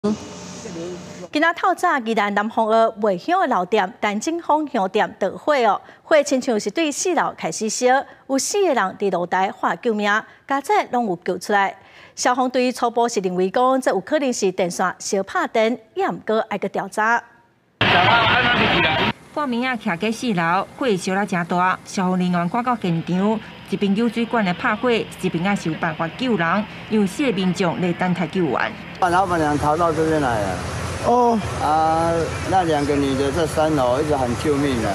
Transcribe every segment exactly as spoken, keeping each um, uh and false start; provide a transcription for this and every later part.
今仔透早，宜兰南方澳卖香的老店陈正芳香店着火哦，火亲像是对四楼开始烧，有四个人伫露台喊救命，家姐拢有救出来。消防队初步是认为讲，这有可能是电线烧拍电，也毋过爱个调查。 半暝啊，徛喺四楼，火烧了真大，消防人员赶到现场，一边有水管来拍火，一边啊想办法救人，有四个民众来等待救援。 老板娘逃到这边来了。哦。啊，那两个女的在三楼一直喊救命的。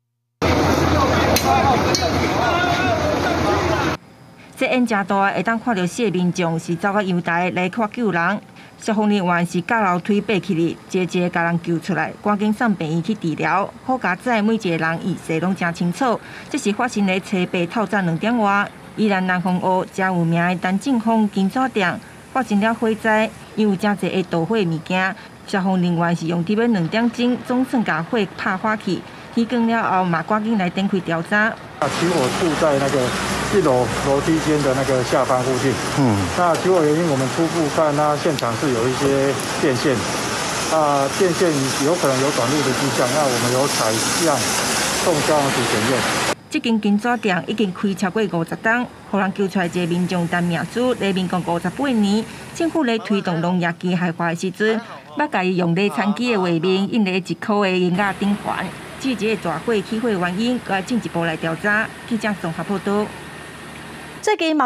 这烟真大，会当看到四个民众是走到阳台来看救人。消防人员是架楼梯爬起哩，一个一个把人救出来，赶紧送病院去治疗。好家仔每一个人意识拢真清楚。这是发生在初八透早两点外，宜兰南方澳真有名的陈正芳金纸店发生了火灾，因有真侪个盗火物件。消防人员是用伫要两点钟，总算把火拍花去。天光了后，嘛赶紧来展开调查。 啊，起火处在那个一楼楼梯间的那个下方附近。嗯。那起火原因我们初步看，那现场是有一些电线，啊，电线有可能有短路的迹象。那我们有采样送消防局检验。 这间金纸店已经开超过五十档，互人救出来一个民众陈命主，黎民共五十八年。政府咧推动农业机械化的时阵，捌家己用咧残机的画面印咧一箍的银甲顶环。至于这个大火起火原因，该进一步来调查。记者综合报道。 最近